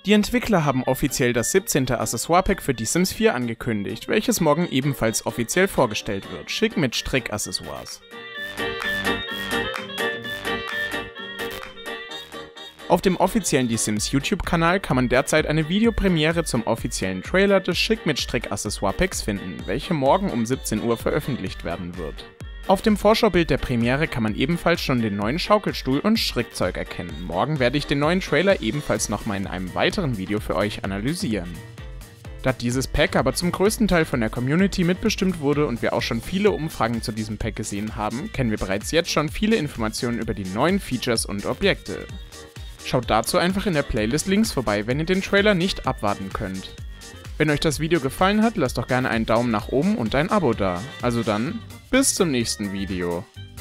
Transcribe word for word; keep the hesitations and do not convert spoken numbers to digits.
Die Entwickler haben offiziell das siebzehnte Accessoire-Pack für Die Sims vier angekündigt, welches morgen ebenfalls offiziell vorgestellt wird, schick mit Strick-Accessoires. Auf dem offiziellen Die Sims YouTube-Kanal kann man derzeit eine Videopremiere zum offiziellen Trailer des Schick mit Strick-Accessoire-Packs finden, welche morgen um siebzehn Uhr veröffentlicht werden wird. Auf dem Vorschaubild der Premiere kann man ebenfalls schon den neuen Schaukelstuhl und Strickzeug erkennen. Morgen werde ich den neuen Trailer ebenfalls nochmal in einem weiteren Video für euch analysieren. Da dieses Pack aber zum größten Teil von der Community mitbestimmt wurde und wir auch schon viele Umfragen zu diesem Pack gesehen haben, kennen wir bereits jetzt schon viele Informationen über die neuen Features und Objekte. Schaut dazu einfach in der Playlist links vorbei, wenn ihr den Trailer nicht abwarten könnt. Wenn euch das Video gefallen hat, lasst doch gerne einen Daumen nach oben und ein Abo da. Also dann, bis zum nächsten Video.